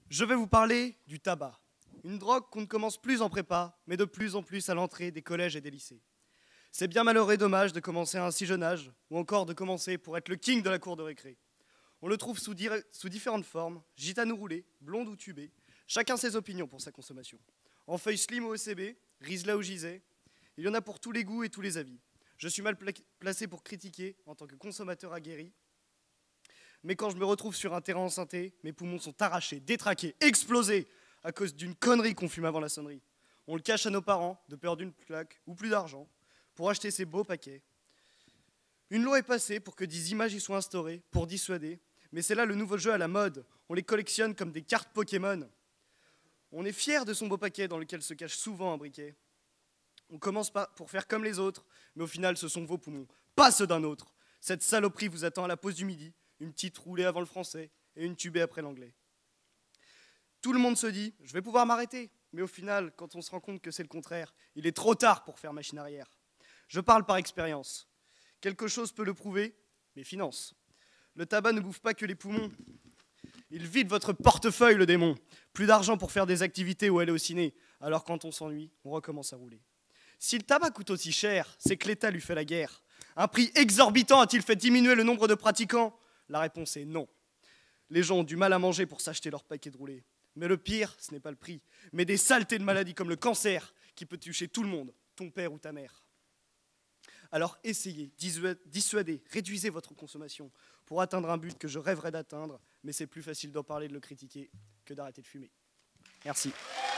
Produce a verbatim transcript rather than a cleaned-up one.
Je vais vous parler du tabac, une drogue qu'on ne commence plus en prépa, mais de plus en plus à l'entrée des collèges et des lycées. C'est bien malheureux et dommage de commencer à un si jeune âge, ou encore de commencer pour être le king de la cour de récré. On le trouve sous, sous différentes formes, gitane ou roulé, blonde ou tubé, chacun ses opinions pour sa consommation. En feuille slim ou O C B, Rizla ou Giset, il y en a pour tous les goûts et tous les avis. Je suis mal pla placé pour critiquer en tant que consommateur aguerri, mais quand je me retrouve sur un terrain en synthé, mes poumons sont arrachés, détraqués, explosés à cause d'une connerie qu'on fume avant la sonnerie. On le cache à nos parents, de peur d'une plaque ou plus d'argent, pour acheter ces beaux paquets. Une loi est passée pour que des images y soient instaurées, pour dissuader, mais c'est là le nouveau jeu à la mode. On les collectionne comme des cartes Pokémon. On est fier de son beau paquet dans lequel se cache souvent un briquet. On commence par, pour faire comme les autres, mais au final ce sont vos poumons, pas ceux d'un autre. Cette saloperie vous attend à la pause du midi, une petite roulée avant le français et une tubée après l'anglais. Tout le monde se dit, je vais pouvoir m'arrêter. Mais au final, quand on se rend compte que c'est le contraire, il est trop tard pour faire machine arrière. Je parle par expérience. Quelque chose peut le prouver, mes finances. Le tabac ne bouffe pas que les poumons. Il vide votre portefeuille, le démon. Plus d'argent pour faire des activités ou aller au ciné. Alors quand on s'ennuie, on recommence à rouler. Si le tabac coûte aussi cher, c'est que l'État lui fait la guerre. Un prix exorbitant a-t-il fait diminuer le nombre de pratiquants? La réponse est non. Les gens ont du mal à manger pour s'acheter leur paquet de roulé. Mais le pire, ce n'est pas le prix, mais des saletés de maladies comme le cancer qui peut toucher tout le monde, ton père ou ta mère. Alors essayez, dissuadez, réduisez votre consommation pour atteindre un but que je rêverais d'atteindre, mais c'est plus facile d'en parler et de le critiquer que d'arrêter de fumer. Merci.